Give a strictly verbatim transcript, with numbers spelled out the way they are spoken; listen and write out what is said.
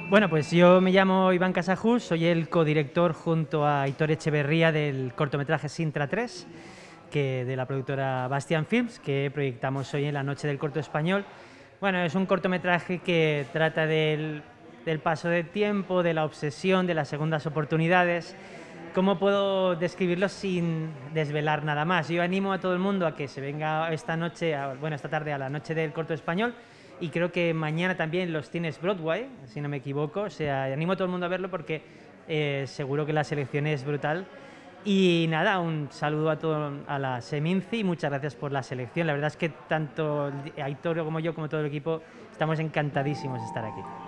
Bueno, pues yo me llamo Iván Casajus, soy el codirector junto a Aitor Echeverría del cortometraje Sintra tres, que de la productora Bastian Films, que proyectamos hoy en la Noche del Corto Español. Bueno, es un cortometraje que trata del, del paso del tiempo, de la obsesión, de las segundas oportunidades. ¿Cómo puedo describirlo sin desvelar nada más? Yo animo a todo el mundo a que se venga esta noche, a, bueno, esta tarde a la Noche del Corto Español, y creo que mañana también los cines Broadway, si no me equivoco. O sea, animo a todo el mundo a verlo porque eh, seguro que la selección es brutal. Y nada, un saludo a todo a la Seminci y muchas gracias por la selección. La verdad es que tanto Aitor como yo, como todo el equipo, estamos encantadísimos de estar aquí.